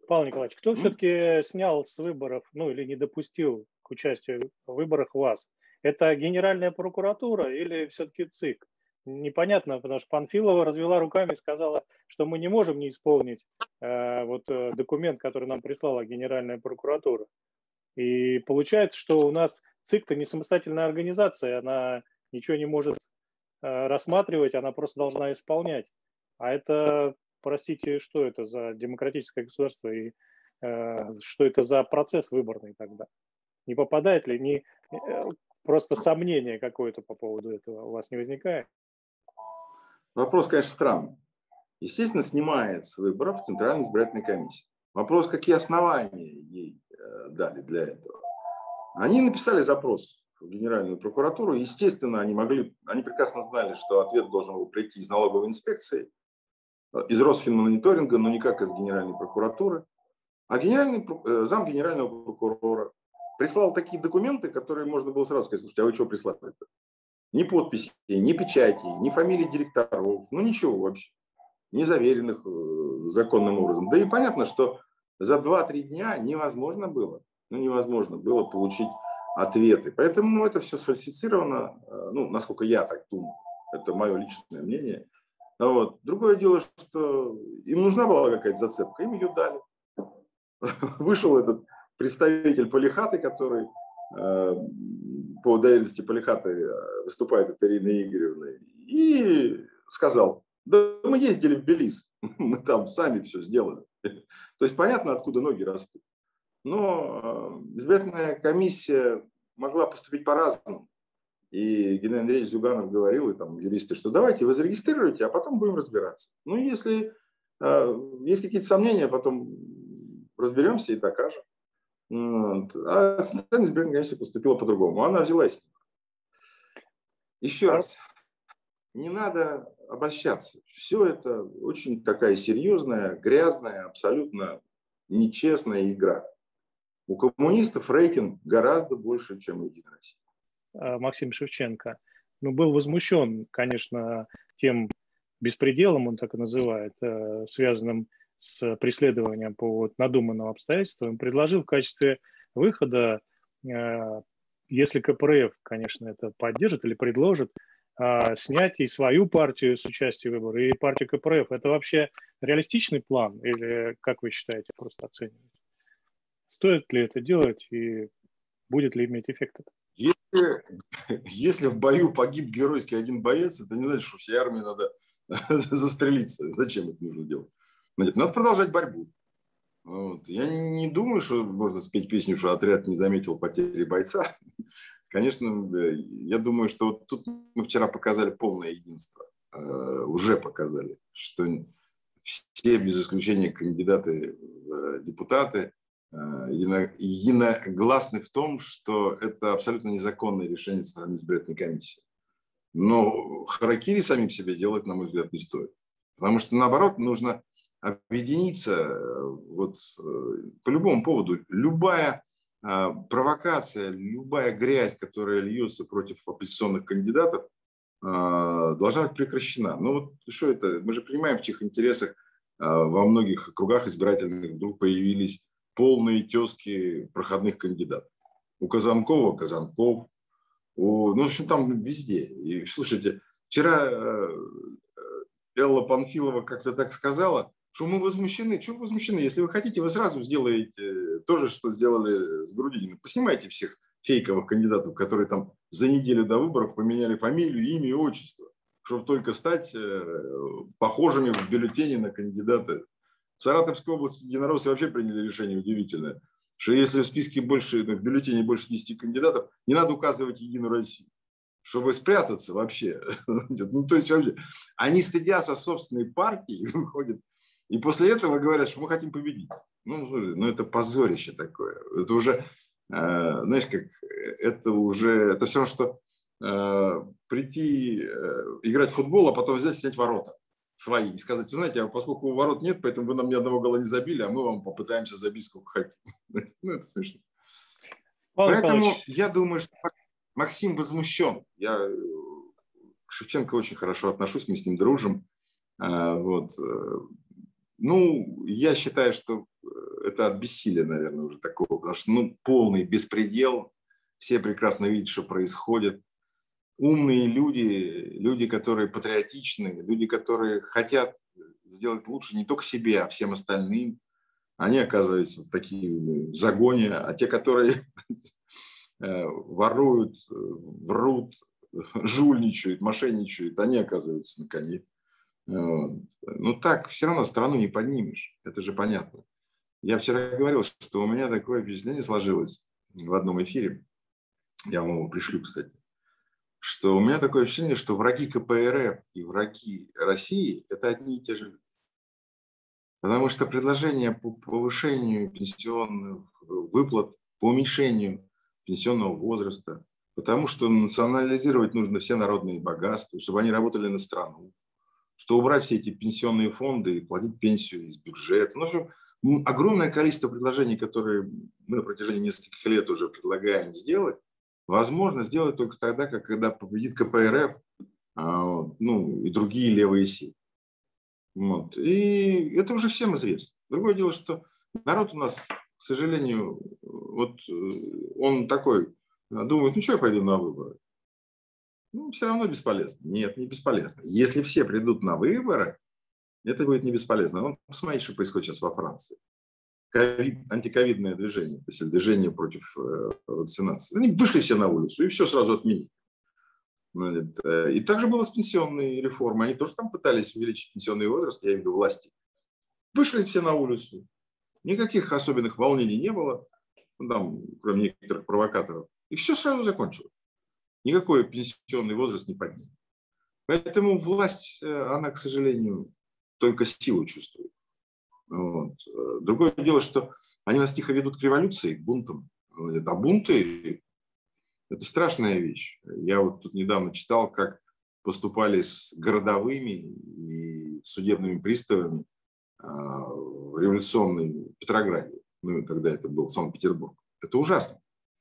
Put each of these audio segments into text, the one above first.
Павел Николаевич, кто М? все-таки снял с выборов, ну или не допустил к участию в выборах вас? Это Генеральная прокуратура или все-таки ЦИК? Непонятно, потому что Панфилова развела руками и сказала, что мы не можем не исполнить документ, который нам прислала Генеральная прокуратура. И получается, что у нас ЦИК-то не самостоятельная организация, она ничего не может рассматривать, она просто должна исполнять. А это, простите, что это за демократическое государство и что это за процесс выборный тогда? Не попадает ли, просто сомнение какое-то по поводу этого у вас не возникает? Вопрос, конечно, странный. Естественно, снимает с выборов Центральная избирательная комиссия. Вопрос, какие основания ей дали для этого. Они написали запрос в Генеральную прокуратуру. Естественно, они прекрасно знали, что ответ должен был прийти из налоговой инспекции, из Росфинмониторинга, но никак из Генеральной прокуратуры. А зам генерального прокурора прислал такие документы, которые можно было сразу сказать: слушайте, а вы что прислали-то? Ни подписей, ни печатей, ни фамилий директоров, ну ничего вообще, не заверенных законным образом. Да и понятно, что за 2-3 дня невозможно было получить ответы. Поэтому это все сфальсифицировано, ну, насколько я так думаю. Это мое личное мнение. Вот. Другое дело, что им нужна была какая-то зацепка, им ее дали. Вышел этот представитель Полихаты, который по доверенности Полихаты выступает от Ирины Игоревны, и сказал: да мы ездили в Белиз, мы там сами все сделали. То есть понятно, откуда ноги растут. Но избирательная комиссия могла поступить по-разному. И Геннадий Андреевич Зюганов говорил, и там юристы, что давайте вы зарегистрируйте, а потом будем разбираться. Ну, если есть какие-то сомнения, потом разберемся и докажем. Вот. А Центральная избирательная комиссия поступила по-другому. Она взялась. Еще раз, не надо обольщаться. Все это очень такая серьезная, грязная, абсолютно нечестная игра. У коммунистов рейтинг гораздо больше, чем у Единой России. Максим Шевченко, ну, был возмущен, конечно, тем беспределом, он так и называет, связанным с преследованием по надуманным обстоятельствам, предложил в качестве выхода, если КПРФ, конечно, это поддержит или предложит, снять и свою партию с участия в выборах, и партию КПРФ. Это вообще реалистичный план или, как вы считаете, просто оцениваете? Стоит ли это делать и будет ли иметь эффект это? Если в бою погиб геройский один боец, это не значит, что всей армии надо застрелиться. Зачем это нужно делать? Надо продолжать борьбу. Вот. Я не думаю, что можно спеть песню, что отряд не заметил потери бойца. Конечно, я думаю, что вот тут мы вчера показали полное единство. Уже показали, что все, без исключения, кандидаты в депутаты единогласны в том, что это абсолютно незаконное решение Центральной избирательной комиссии. Но харакири самим себе делать, на мой взгляд, не стоит. Потому что, наоборот, нужно объединиться по любому поводу. Любая провокация, любая грязь, которая льется против оппозиционных кандидатов, должна быть прекращена. Ну вот что это? Мы же понимаем, в чьих интересах во многих кругах избирательных вдруг появились полные тезки проходных кандидатов. У Казанкова Казанков, в общем, там везде. И слушайте, вчера Элла Панфилова как-то так сказала, что мы возмущены. Чего вы возмущены? Если вы хотите, вы сразу сделаете то же, что сделали с Грудининым. Поснимайте всех фейковых кандидатов, которые там за неделю до выборов поменяли фамилию, имя и отчество, чтобы только стать похожими в бюллетене на кандидата. В Саратовской области единороссы вообще приняли решение удивительное, что если в списке в бюллетене больше 10 кандидатов, не надо указывать Единую Россию, чтобы спрятаться вообще. Ну, то есть вообще, они стыдятся собственной партии, выходят, и после этого говорят, что мы хотим победить. Ну это позорище такое. Это уже, знаешь, это все равно, что прийти играть в футбол, а потом взять, снять ворота свои и сказать: вы знаете, поскольку ворот нет, поэтому вы нам ни одного гола не забили, а мы вам попытаемся забить сколько хотим. Ну, это смешно. Поэтому я думаю, что Максим возмущен. Я к Шевченко очень хорошо отношусь, мы с ним дружим. Вот. Ну, я считаю, что это от бессилия, наверное, уже такого, потому что, ну, полный беспредел, все прекрасно видят, что происходит. Умные люди, которые патриотичны, люди, которые хотят сделать лучше не только себе, а всем остальным, они оказываются в такие загоне, а те, которые воруют, врут, жульничают, мошенничают, они оказываются на коне. Ну так все равно страну не поднимешь, это же понятно. Я вчера говорил, что у меня такое впечатление сложилось в одном эфире, я вам его пришлю, кстати, что у меня такое впечатление, что враги КПРФ и враги России – это одни и те же люди. Потому что предложения по повышению пенсионных выплат, по уменьшению пенсионного возраста, потому что национализировать нужно все народные богатства, чтобы они работали на страну, что убрать все эти пенсионные фонды и платить пенсию из бюджета. Ну, в общем, огромное количество предложений, которые мы на протяжении нескольких лет уже предлагаем сделать, возможно сделать только тогда, когда победит КПРФ, ну, и другие левые силы. Вот. И это уже всем известно. Другое дело, что народ у нас, к сожалению, вот он такой, думает, ну что я пойду на выборы? Ну, все равно бесполезно. Нет, не бесполезно. Если все придут на выборы, это будет не бесполезно. Ну, посмотрите, что происходит сейчас во Франции. Антиковидное движение, то есть движение против вакцинации. Они вышли все на улицу и все сразу отменили. И также было с пенсионной реформой. Они тоже там пытались увеличить пенсионный возраст, я имею в виду власти. Вышли все на улицу. Никаких особенных волнений не было, там, кроме некоторых провокаторов. И все сразу закончилось. Никакой пенсионный возраст не поднял. Поэтому власть, она, к сожалению, только силу чувствует. Вот. Другое дело, что они нас тихо ведут к революции, к бунтам. А бунты – это страшная вещь. Я вот тут недавно читал, как поступали с городовыми и судебными приставами в революционной Петрограде. Ну, тогда это был Санкт-Петербург. Это ужасно.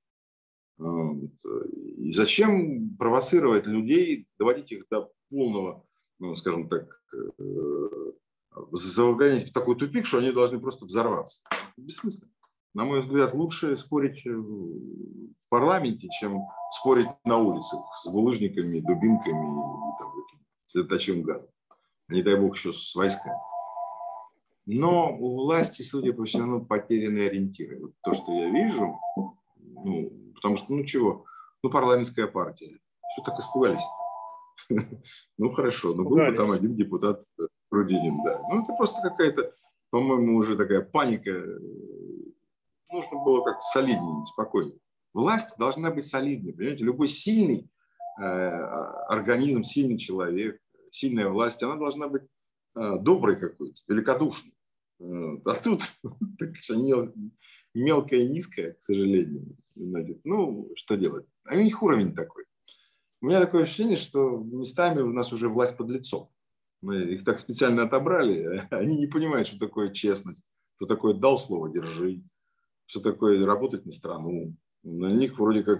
И зачем провоцировать людей, доводить их до полного, ну, скажем так, загонять в такой тупик, что они должны просто взорваться? Бессмысленно. На мой взгляд, лучше спорить в парламенте, чем спорить на улицах с булыжниками, дубинками и там, слезоточивым газом. Не дай бог еще с войсками. Но у власти, судя по всему, потеряны ориентиры. Вот то, что я вижу, ну, потому что, ну чего, ну парламентская партия. Что так испугались? Ну хорошо, но был бы там один депутат Грудинин, да. Ну это просто какая-то, по-моему, уже такая паника. Нужно было как-то солиднее, спокойнее. Власть должна быть солидной, понимаете? Любой сильный организм, сильный человек, сильная власть, она должна быть доброй какой-то, великодушной. А тут мелкая и низкая, к сожалению. Ну, что делать? А у них уровень такой. У меня такое ощущение, что местами у нас уже власть подлецов. Мы их так специально отобрали, они не понимают, что такое честность, что такое дал слово, держи, что такое работать на страну. На них вроде как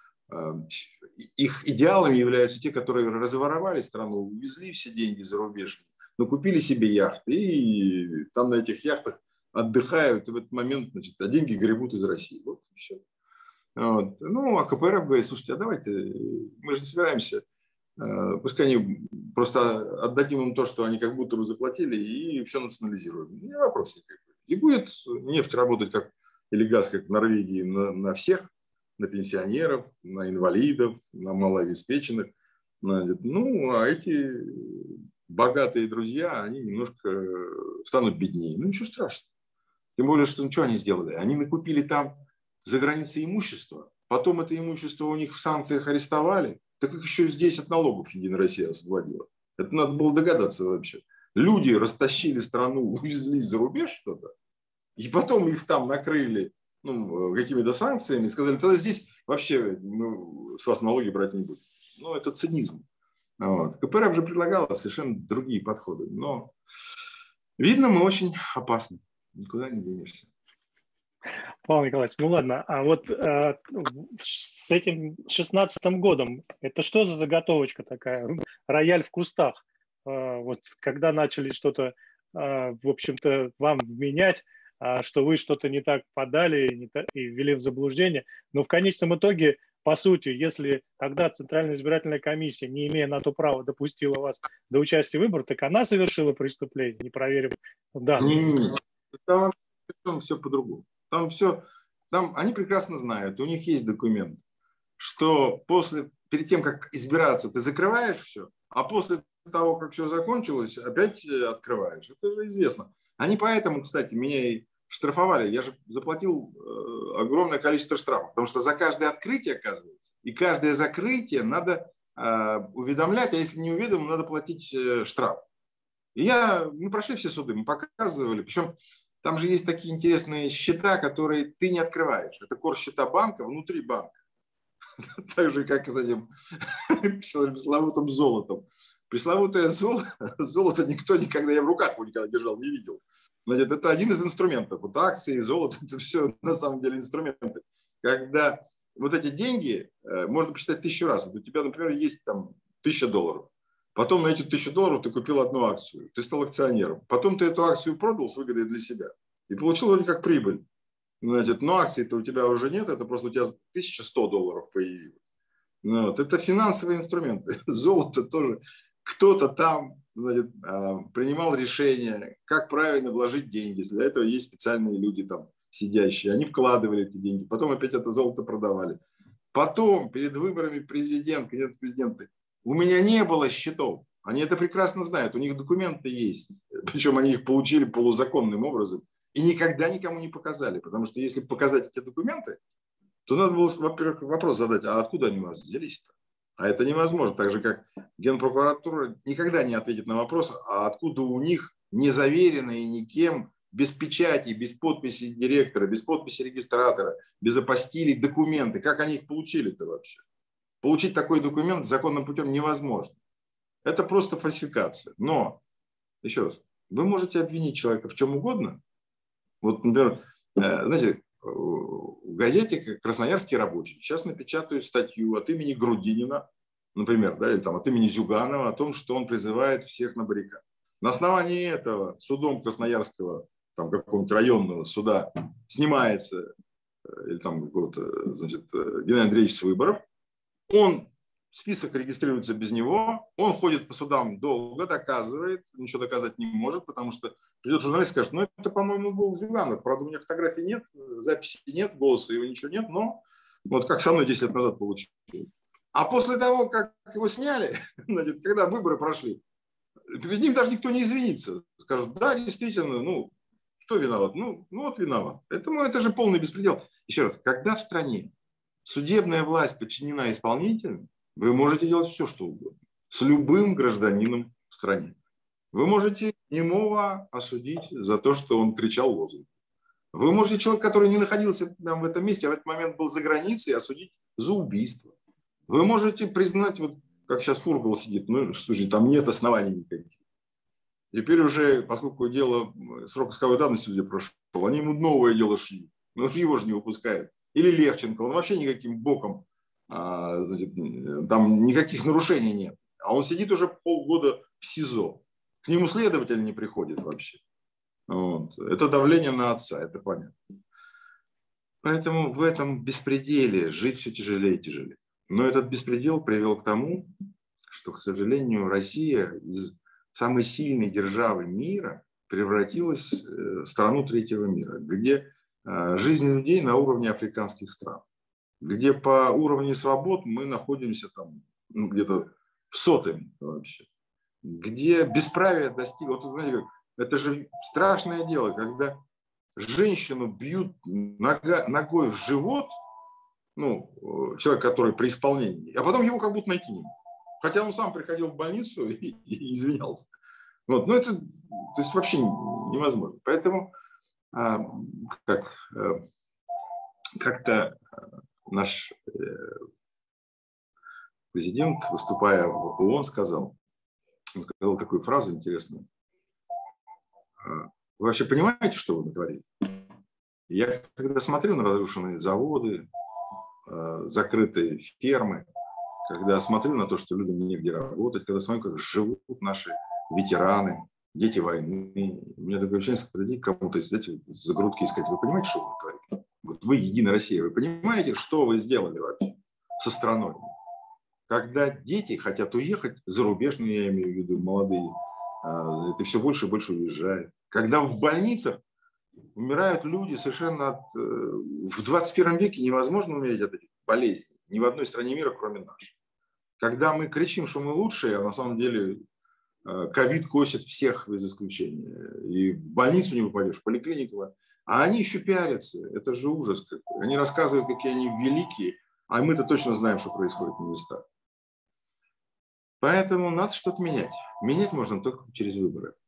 их идеалами являются те, которые разворовали страну, увезли все деньги за рубеж, но купили себе яхты и там на этих яхтах отдыхают, и в этот момент, значит, а деньги гребут из России. Вот и все. Вот. Ну, а КПРФ говорит, слушайте, а давайте, мы же не собираемся, пускай они просто отдадим им то, что они как будто бы заплатили, и все национализируем. Не вопрос никакой. И будет нефть работать как, или газ, как в Норвегии, на всех, на пенсионеров, на инвалидов, на малообеспеченных. Ну, а эти богатые друзья, они немножко станут беднее. Ну, ничего страшного. Тем более, что ну, что они сделали? Они накупили там за границей имущество, потом это имущество у них в санкциях арестовали, так их еще здесь от налогов Единая Россия освободила. Это надо было догадаться вообще. Люди растащили страну, увезли за рубеж что-то, и потом их там накрыли какими-то санкциями, и сказали, тогда здесь вообще мы с вас налоги брать не будем. Ну, это цинизм. Вот. КПРФ же предлагала совершенно другие подходы, но видно, мы очень опасны. Никуда не денешься. Павел Николаевич, ну ладно, а вот с этим 16-м годом, это что за заготовочка такая? Рояль в кустах. Вот когда начали что-то, в общем-то, вам менять, что вы что-то не так подали и ввели в заблуждение. Но в конечном итоге, по сути, если тогда Центральная избирательная комиссия, не имея на то права, допустила вас до участия в выборах, так она совершила преступление, не проверив данные. Не. Там все по-другому. Там они прекрасно знают, у них есть документ, что перед тем, как избираться, ты закрываешь все, а после того, как все закончилось, опять открываешь. Это же известно. Они поэтому, кстати, меня и штрафовали. Я же заплатил огромное количество штрафов, потому что за каждое открытие, оказывается, и каждое закрытие надо уведомлять, а если не уведомим, надо платить штраф. И мы прошли все суды, мы показывали, причем там же есть такие интересные счета, которые ты не открываешь. Это корсчета банка внутри банка. Так же, как и с этим пресловутым золотом. Пресловутое золото никто никогда, я в руках его никогда держал, не видел. Значит, это один из инструментов. Вот акции, золото, это все на самом деле инструменты. Когда вот эти деньги можно посчитать 1000 раз. Вот у тебя, например, есть там $1000. Потом на эти $1000 ты купил одну акцию, ты стал акционером. Потом ты эту акцию продал с выгодой для себя и получил вроде как прибыль. Значит, но акций-то у тебя уже нет, это просто у тебя $1100 появилось. Вот. Это финансовые инструменты. Золото тоже. Кто-то там, значит, принимал решение, как правильно вложить деньги. Для этого есть специальные люди там сидящие. Они вкладывали эти деньги, потом опять это золото продавали. Потом перед выборами президента у меня не было счетов. Они это прекрасно знают, у них документы есть. Причем они их получили полузаконным образом и никогда никому не показали. Потому что если показать эти документы, то надо было, во-первых, вопрос задать, а откуда они у нас взялись-то? А это невозможно. Так же, как Генпрокуратура никогда не ответит на вопрос, а откуда у них незаверенные никем, без печати, без подписи директора, без подписи регистратора, без апостилей документы. Как они их получили-то вообще? Получить такой документ законным путем невозможно. Это просто фальсификация. Но, еще раз, вы можете обвинить человека в чем угодно. Вот, например, знаете, в газете «Красноярский рабочий» сейчас напечатают статью от имени Грудинина, например, да, или там от имени Зюганова о том, что он призывает всех на баррикады. На основании этого судом Красноярского, там, какого-нибудь районного суда снимается или там какого-то, значит, Геннадий Андреевич с выборов. Список регистрируется без него, он ходит по судам долго, доказывает, ничего доказать не может, потому что придет журналист и скажет, ну это, по-моему, был Зюганов, правда, у меня фотографий нет, записи нет, голоса его ничего нет, но вот как со мной 10 лет назад получилось. А после того, как его сняли, значит, когда выборы прошли, перед ним даже никто не извинится. Скажут, да, действительно, ну, кто виноват? Ну вот виноват. Это же полный беспредел. Еще раз, когда в стране судебная власть подчинена исполнителю, вы можете делать все, что угодно. С любым гражданином в стране. Вы можете немого осудить за то, что он кричал лозунг. Вы можете человека, который не находился там в этом месте, а в этот момент был за границей, осудить за убийство. Вы можете признать, вот как сейчас Фургал сидит, ну, слушай, там нет оснований никаких. Теперь уже, поскольку дело, срок исковой давности уже прошел, они ему новое дело шли. Но его же не выпускают. Или Левченко, он вообще никаким боком, значит, там никаких нарушений нет. А он сидит уже полгода в СИЗО. К нему следователь не приходит вообще. Вот. Это давление на отца, это понятно. Поэтому в этом беспределе жить все тяжелее и тяжелее. Но этот беспредел привел к тому, что, к сожалению, Россия из самой сильной державы мира превратилась в страну третьего мира, где жизнь людей на уровне африканских стран, где по уровню свобод мы находимся там где-то в сотом вообще, где бесправие достигло. Вот, знаете, это же страшное дело, когда женщину бьют ногой в живот, ну, человек, который при исполнении, а потом его как будто найти не могут. Хотя он сам приходил в больницу и извинялся. Вот. Но это, то есть, вообще невозможно. Поэтому как-то наш президент, выступая в ООН, сказал такую фразу интересную. Вы вообще понимаете, что вы натворили? Я когда смотрю на разрушенные заводы, закрытые фермы, когда смотрю на то, что людям негде работать, когда смотрю, как живут наши ветераны, дети войны. У меня такое ощущение, что подойти к кому-то, знаете, за грудки искать. Вы понимаете, что вы творите? Вот вы, Единая Россия, вы понимаете, что вы сделали вообще со страной? Когда дети хотят уехать, зарубежные, я имею в виду, молодые, это все больше и больше уезжают. Когда в больницах умирают люди совершенно от... В 21 веке невозможно умереть от этих болезней. Ни в одной стране мира, кроме нашей. Когда мы кричим, что мы лучшие, а на самом деле ковид косит всех без исключения. И в больницу не попадешь, в поликлинику. А они еще пиарятся. Это же ужас какой. Они рассказывают, какие они великие, а мы-то точно знаем, что происходит на местах. Поэтому надо что-то менять. Менять можно только через выборы.